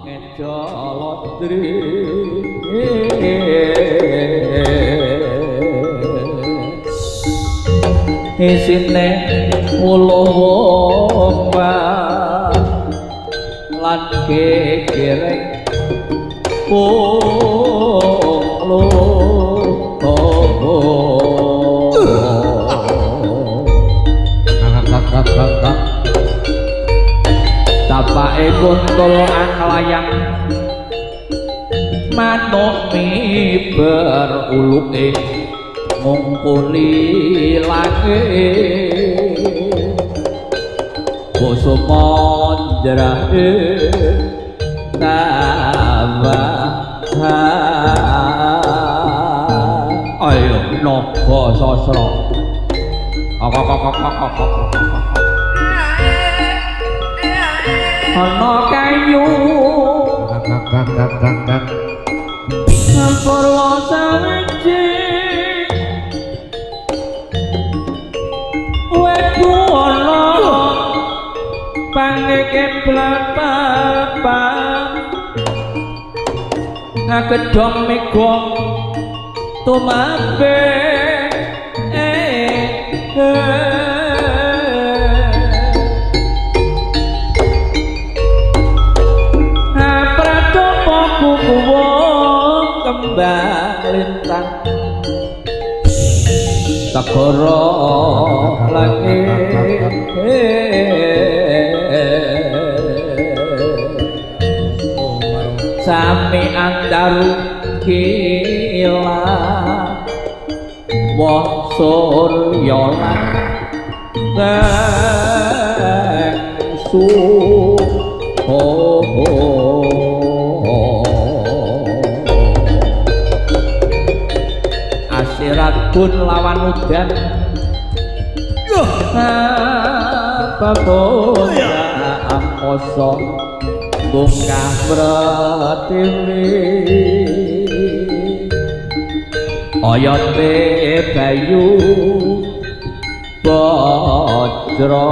Ngecolotri isine uluh lan kekereng punglu tapake kuntul anglayang manuk miber uluke ngungkuli langit basa mandrahe tambah ayo naga sasra ana kayu sampurna sawiji wetu ana pangeke blapapang ngedhong mega tumabe kembang lintang segara langit sami andaru kilang woh surya lan asiratun lawan udan babona angkasa bungkah pratiwi oyate bayu bajra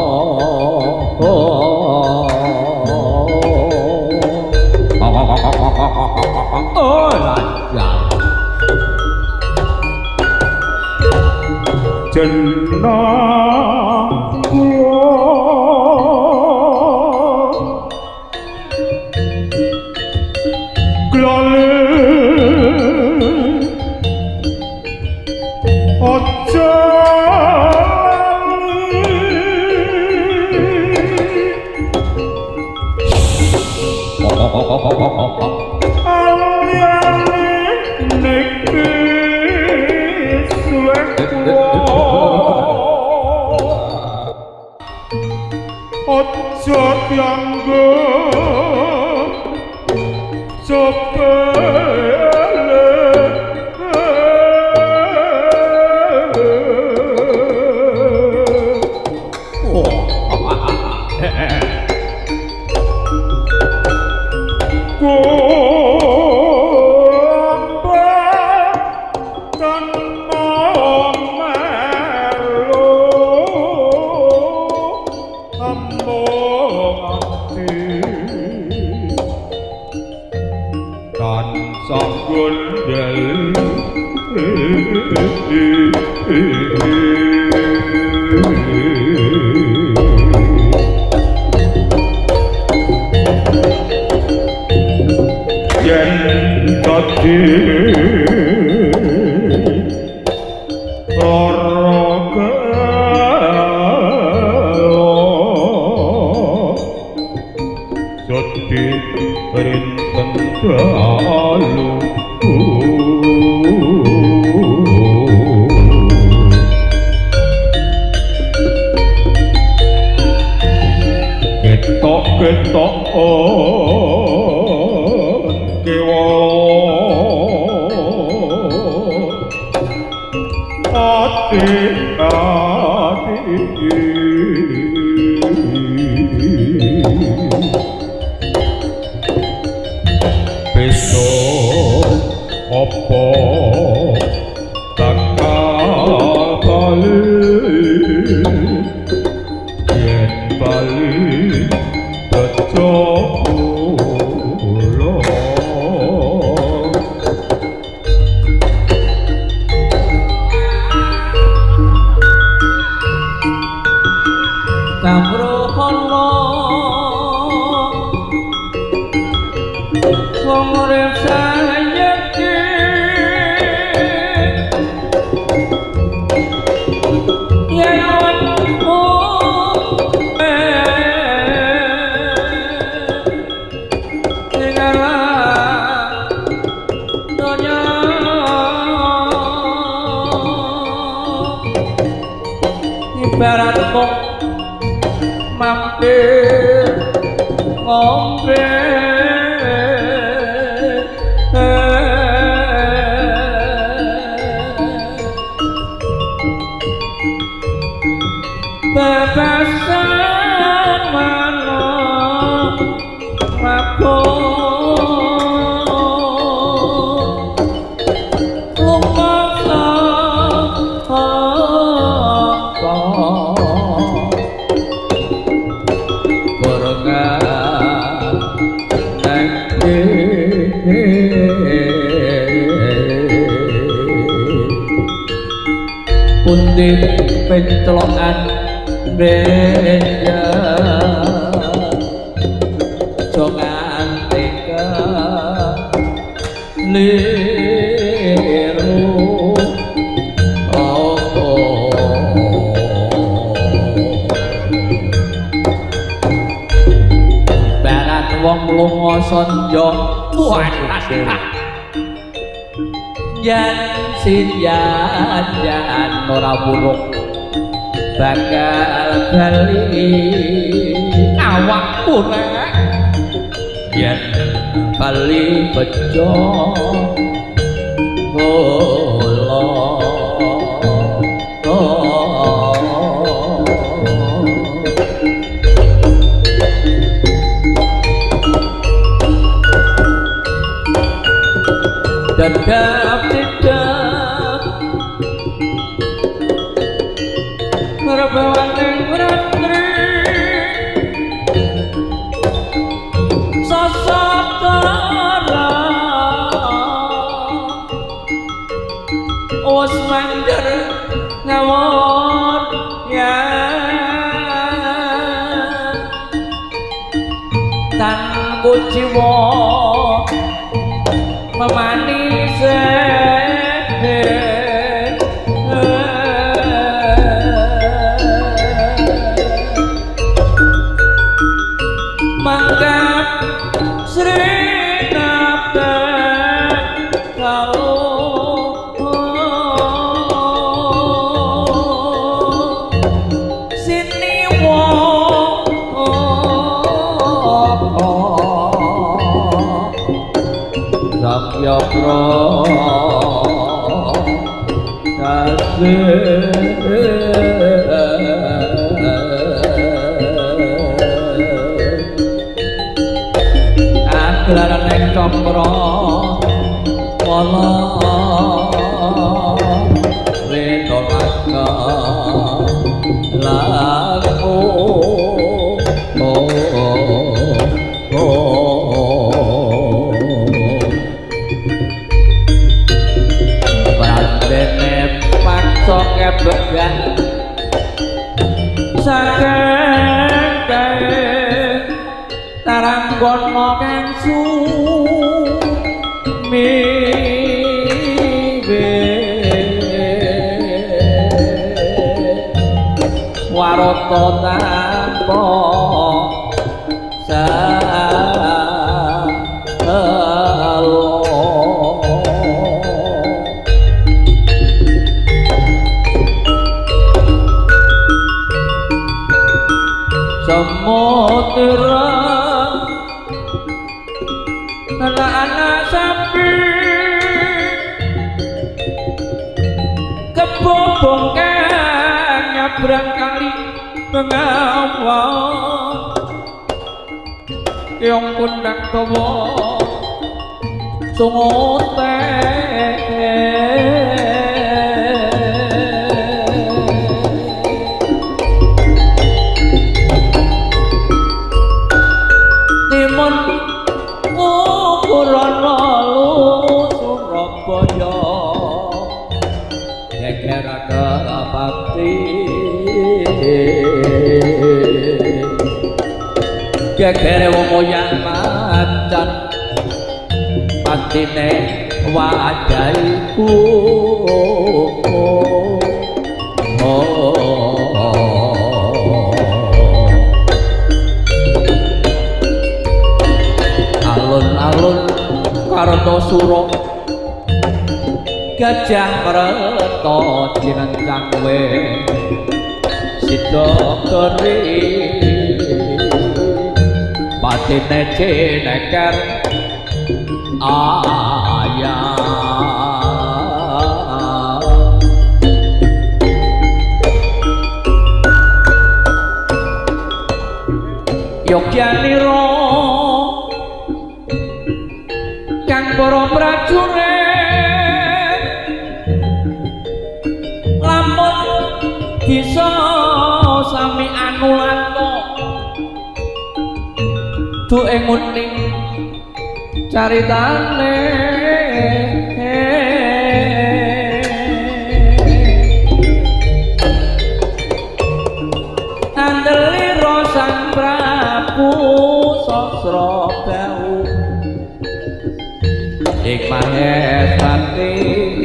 oh lanjang jeneng kula aja ojo dianggep sepele yen bali bejo wong urip sayekti yen wetmu ibarat mung mampir ngombe bebasan mana mabuk lumasa putih penclokan beja jongan teka liru barat wong lunga sonjo waras yen sinjan ora buruk bakal bali awakku rek yen bali bejo bola dadap Merbawaning ratri sasatara wis mandher ngawon ya tan kuciwa memanis Yopro kasih aglaran ing cokro wala rena maka laku kebegan saking taranggono kang sumiwe warata tanpa samudra anak-anak sapi kebobongkan nyabrang kali pengawal yang pundak tawa sungote gegere wong moyang macan batine wadaiku alun-alun Kartosura Gajah Mreta jirencang we sida keri batine jeneker ayah Yogyaniro kang para prajurit lamun bisa sami anulanto duh ing muning caritane andelira Sang Prabu Sasrabau ing Maheswati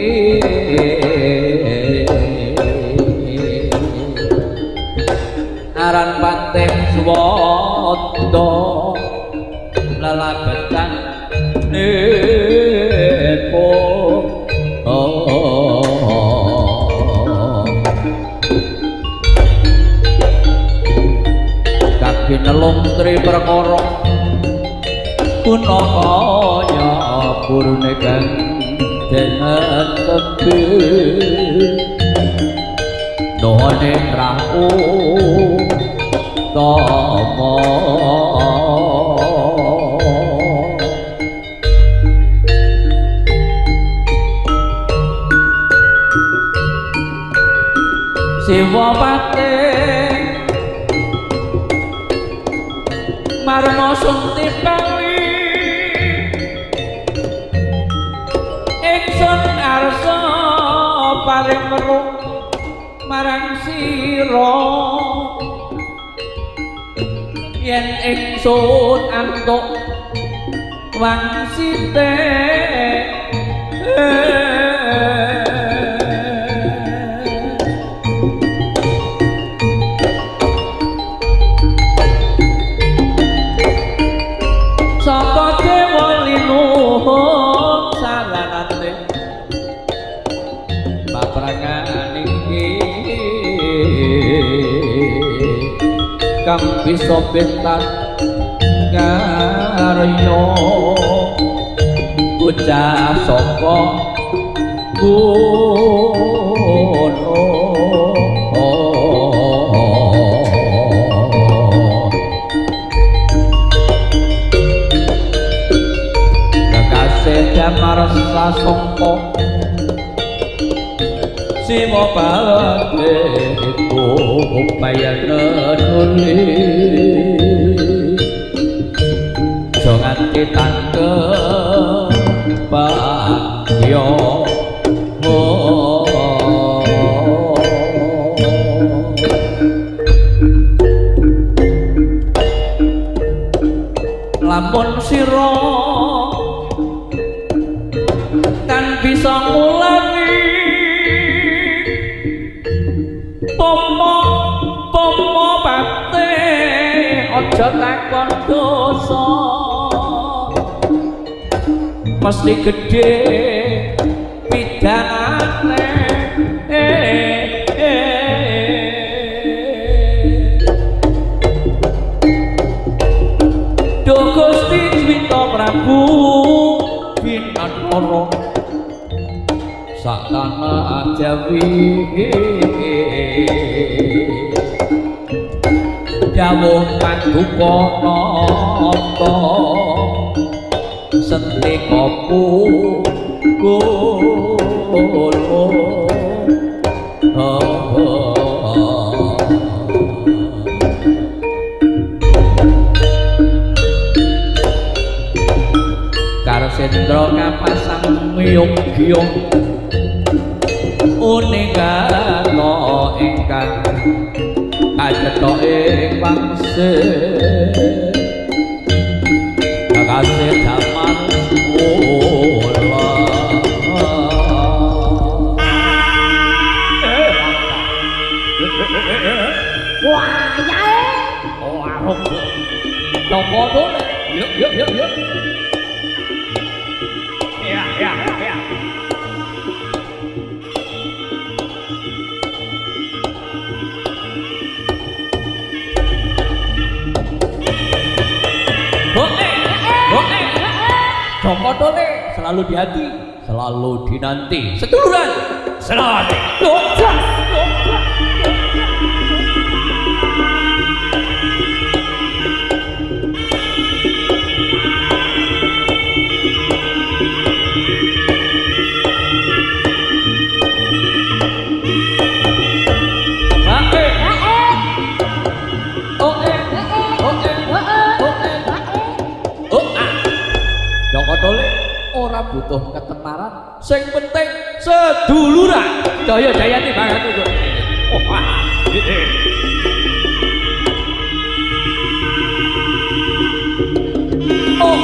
aran Pantih Swada lalabetan nepo kaginelung tri perkara punakaya purune kang denen tebi doane rahu tama Siwa pate marana sunti pali ingsun arsa paring weruh marang sira yen ingsun antuk wangsite saka dewa linuhung salanane paprangan iki kang bisa bentak karya bocah saka gunung Damar sasongko Simo pate itu upayana nuli Jangan ditangke bagyo Lampun siro bisa ngulangi pomo pate aja takon dosa mesti gedhe pidanane Duh Gusti Dwita Prabu Winanara sak tanah Jawi dawuh panduka nata sentika kulo Karsendra kapasang miyong-giyong uningkala ingkang kacetha ing wangsit kakasih jaman yuk, yuk. Ya, ya, ya. Joko Tole selalu di hati, selalu dinanti. Seduluran selalu. Joko Tole ora butuh ketenaran, sing penting seduluran. Jaya Jayati banget itu. Oh, gitu. Oh,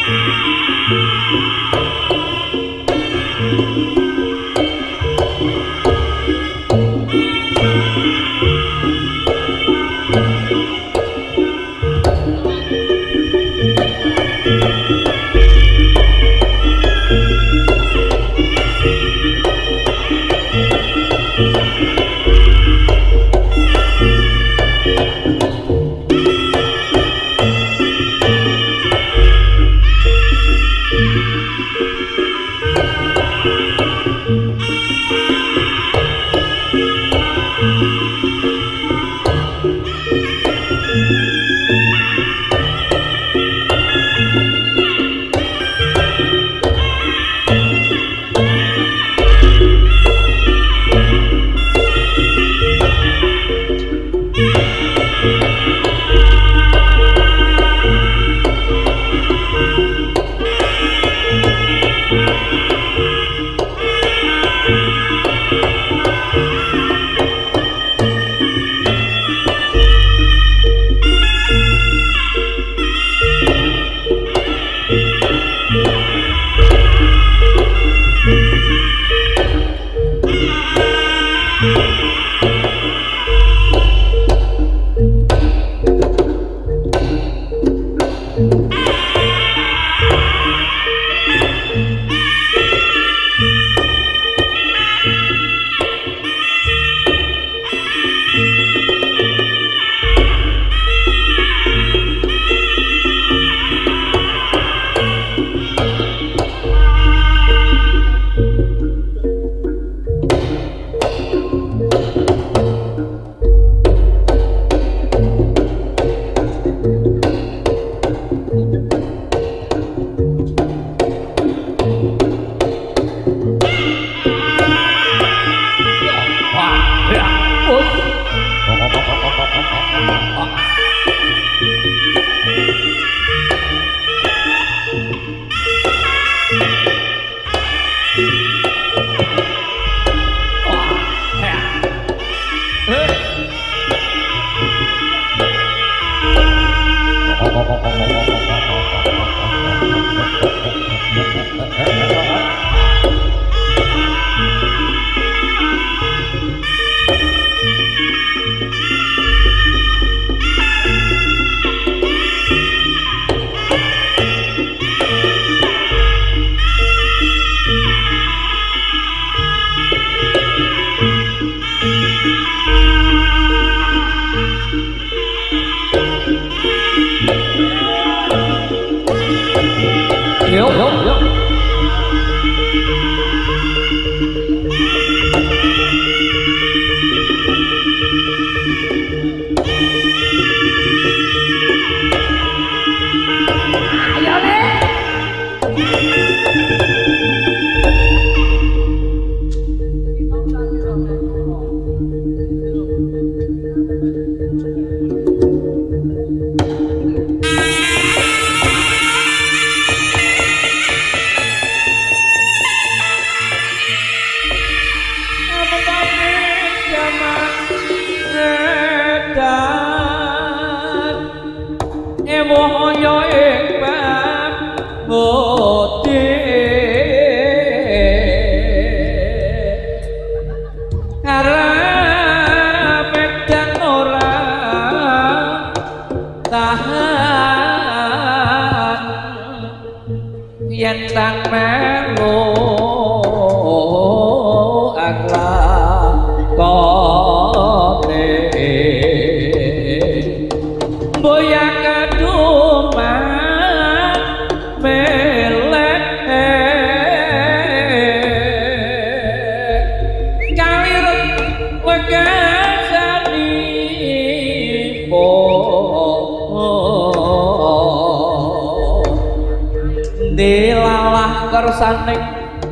dilalah kersaning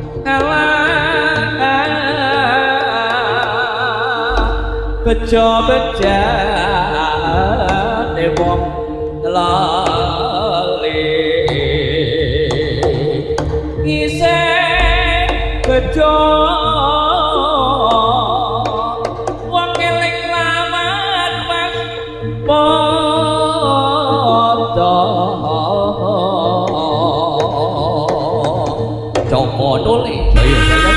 alah bejo-bejane wong lali isih bejo wong eling lawan pas padha Joko Tole jaya jaya.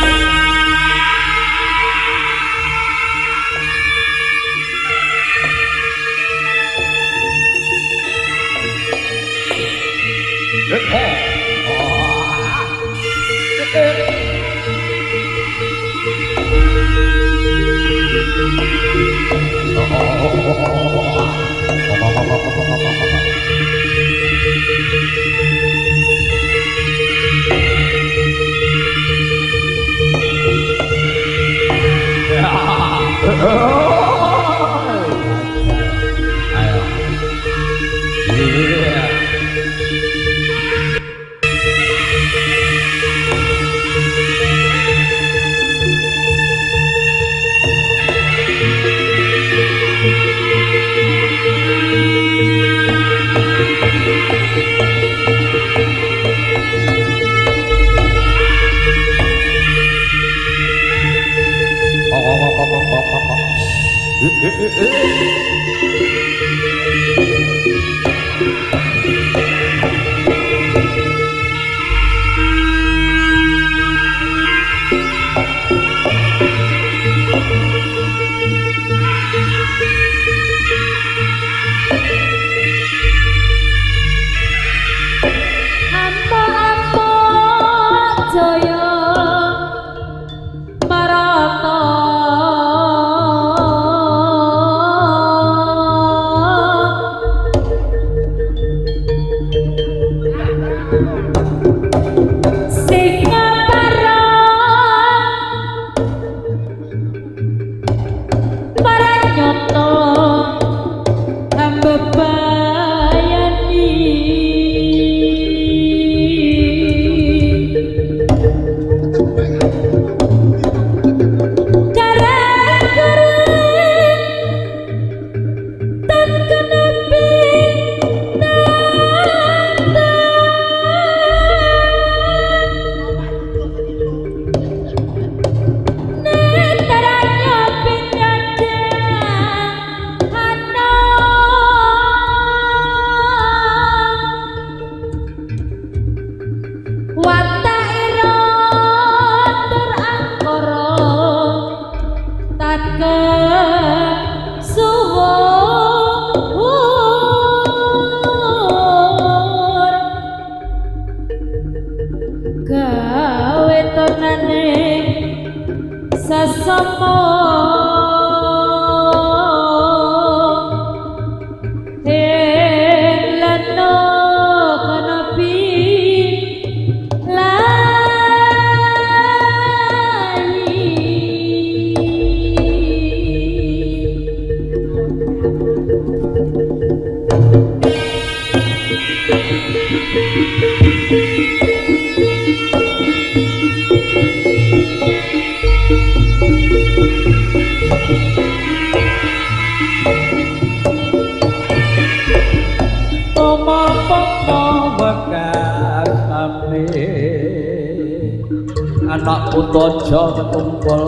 Anak putojo ketumpul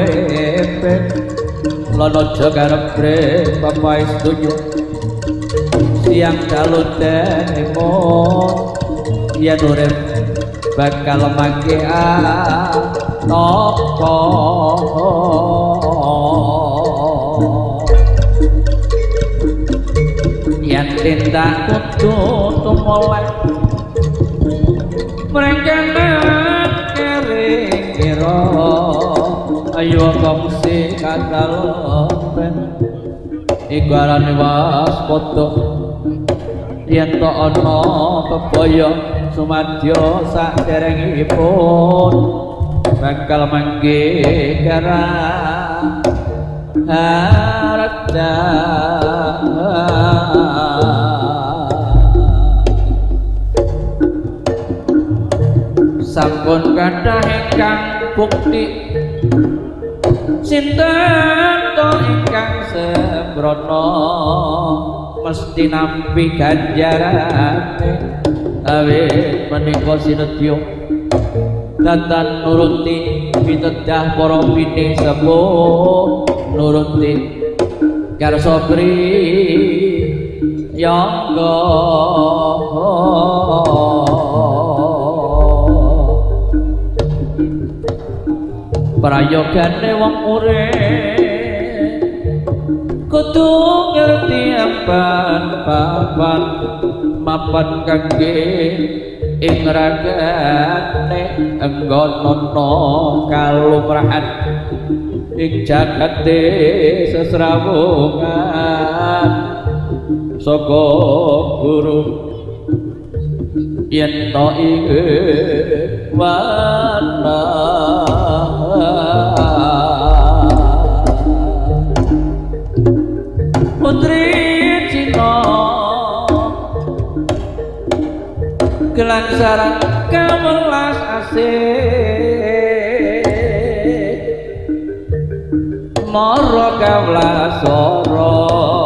uripe lono jagarepre papai setuju siang daludenipun yen urip bakal mangke napa yen tindak kudu tumoleh mrengkene kira ayo kongsi kadalopen ikarane waspada yen to ana bebaya sumadya saderengipun bakal mangke karang harta sampun kathah ingkang bukti sinten to ingkang sembrono mesti nampi ganjarane awit menika sinedya datan nuruti pitedah para bini sepuh nuruti karsa priyangga prayogane wong urip kudu ngerti papan kangge ing ragane enggonono kalumrahan ing jagate sesrawungan saka guru yen to ing wana putri Cina kelangsaran kawelas asih mara kawlasara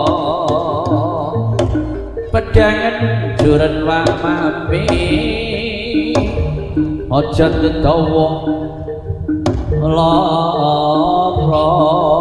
pedangan juren wa mami aja tetawa lara